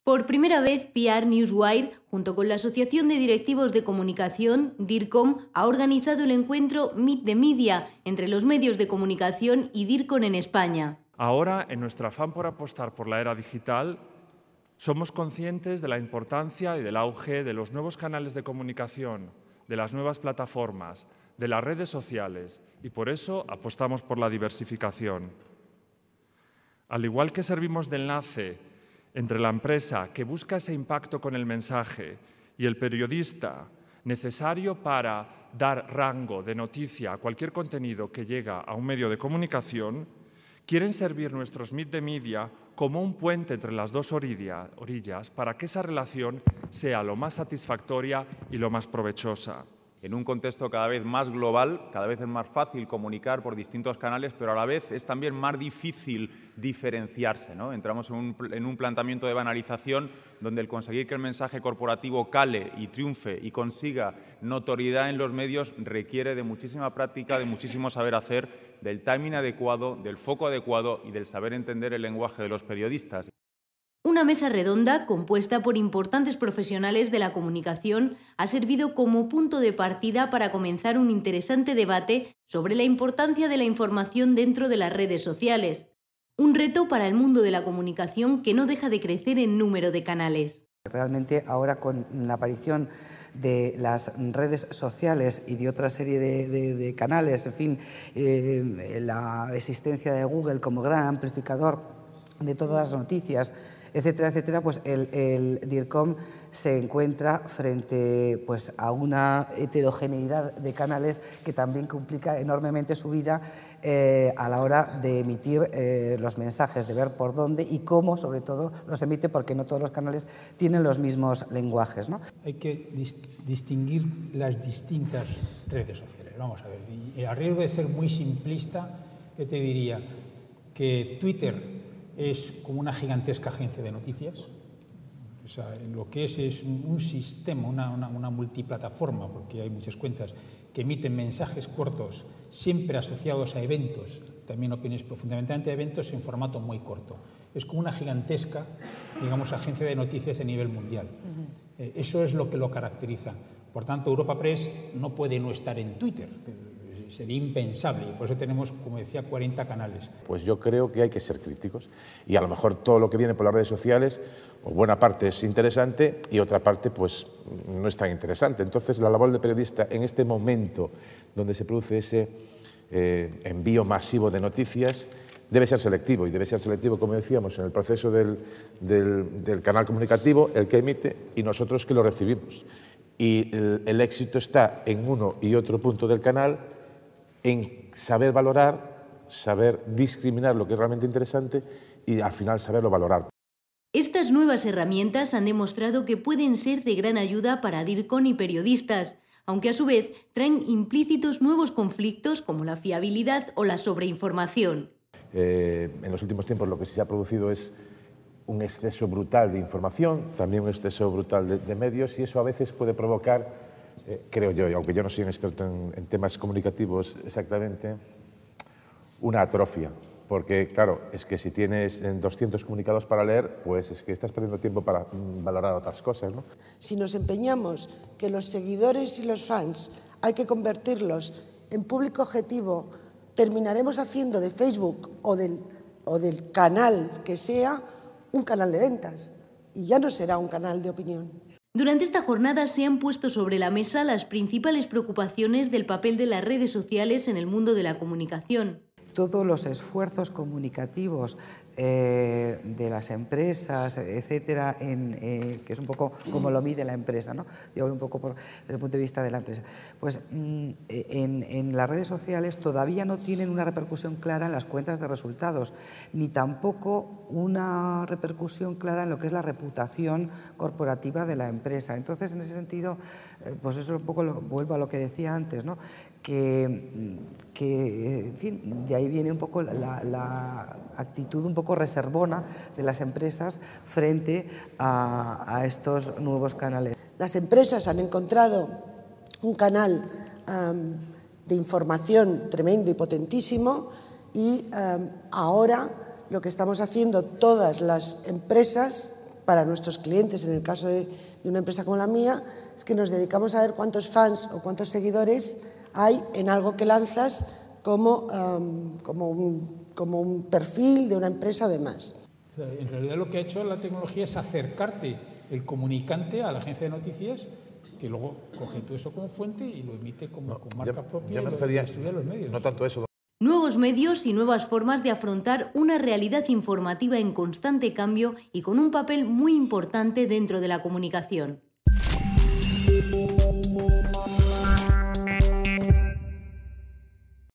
Por primera vez, PR Newswire, junto con la Asociación de Directivos de Comunicación, DIRCOM, ha organizado el encuentro Meet the Media entre los medios de comunicación y DIRCOM en España. Ahora, en nuestro afán por apostar por la era digital, somos conscientes de la importancia y del auge de los nuevos canales de comunicación, de las nuevas plataformas, de las redes sociales, y por eso apostamos por la diversificación. Al igual que servimos de enlace entre la empresa que busca ese impacto con el mensaje y el periodista necesario para dar rango de noticia a cualquier contenido que llega a un medio de comunicación, quieren servir nuestros Meet the Media como un puente entre las dos orillas para que esa relación sea lo más satisfactoria y lo más provechosa. En un contexto cada vez más global, cada vez es más fácil comunicar por distintos canales, pero a la vez es también más difícil diferenciarse, ¿no? Entramos en un planteamiento de banalización donde el conseguir que el mensaje corporativo cale y triunfe y consiga notoriedad en los medios requiere de muchísima práctica, de muchísimo saber hacer, del timing adecuado, del foco adecuado y del saber entender el lenguaje de los periodistas. Una mesa redonda, compuesta por importantes profesionales de la comunicación, ha servido como punto de partida para comenzar un interesante debate sobre la importancia de la información dentro de las redes sociales. Un reto para el mundo de la comunicación que no deja de crecer en número de canales. Realmente ahora con la aparición de las redes sociales y de otra serie de canales, en fin, la existencia de Google como gran amplificador de todas las noticias, etcétera, etcétera, pues el DIRCOM se encuentra frente pues, a una heterogeneidad de canales que también complica enormemente su vida a la hora de emitir los mensajes, de ver por dónde y cómo, sobre todo, los emite, porque no todos los canales tienen los mismos lenguajes, ¿no? Hay que distinguir las distintas redes sociales. Vamos a ver, y a riesgo de ser muy simplista, yo te diría que Twitter es como una gigantesca agencia de noticias. O sea, lo que es un sistema, una multiplataforma, porque hay muchas cuentas que emiten mensajes cortos, siempre asociados a eventos, también opiniones, pero fundamentalmente a eventos en formato muy corto. Es como una gigantesca, digamos, agencia de noticias a nivel mundial. Eso es lo que lo caracteriza. Por tanto, Europa Press no puede no estar en Twitter. Sería impensable y por eso tenemos, como decía, 40 canales. Pues yo creo que hay que ser críticos y a lo mejor todo lo que viene por las redes sociales, o buena parte es interesante y otra parte pues no es tan interesante. Entonces la labor del periodista en este momento donde se produce ese envío masivo de noticias debe ser selectivo y debe ser selectivo, como decíamos, en el proceso del canal comunicativo, el que emite y nosotros que lo recibimos. Y el éxito está en uno y otro punto del canal, en saber valorar, saber discriminar lo que es realmente interesante y al final saberlo valorar. Estas nuevas herramientas han demostrado que pueden ser de gran ayuda para DIRCOM y periodistas, aunque a su vez traen implícitos nuevos conflictos como la fiabilidad o la sobreinformación. En los últimos tiempos lo que se ha producido es un exceso brutal de información, también un exceso brutal de medios y eso a veces puede provocar, creo yo, aunque yo no soy un experto en temas comunicativos exactamente, una atrofia. Porque, claro, es que si tienes 200 comunicados para leer, pues es que estás perdiendo tiempo para valorar otras cosas, ¿no? Si nos empeñamos que los seguidores y los fans hay que convertirlos en público objetivo, terminaremos haciendo de Facebook o del canal que sea un canal de ventas y ya no será un canal de opinión. Durante esta jornada se han puesto sobre la mesa las principales preocupaciones del papel de las redes sociales en el mundo de la comunicación. Todos los esfuerzos comunicativos de las empresas, etcétera, que es un poco como lo mide la empresa, ¿no? Yo hablo un poco desde el punto de vista de la empresa. Pues en las redes sociales todavía no tienen una repercusión clara en las cuentas de resultados, ni tampoco una repercusión clara en lo que es la reputación corporativa de la empresa. Entonces, en ese sentido, pues eso un poco vuelvo a lo que decía antes, ¿no? Que en fin, de ahí viene un poco la actitud un poco reservona de las empresas frente a estos nuevos canales. Las empresas han encontrado un canal de información tremendo y potentísimo y ahora lo que estamos haciendo todas las empresas para nuestros clientes, en el caso de una empresa como la mía, es que nos dedicamos a ver cuántos fans o cuántos seguidores hay en algo que lanzas como un perfil de una empresa además. En realidad lo que ha hecho la tecnología es acercarte el comunicante a la agencia de noticias, que luego coge todo eso como fuente y lo emite como con marca propia y lo distribuye a los medios. No tanto eso. Nuevos medios y nuevas formas de afrontar una realidad informativa en constante cambio y con un papel muy importante dentro de la comunicación.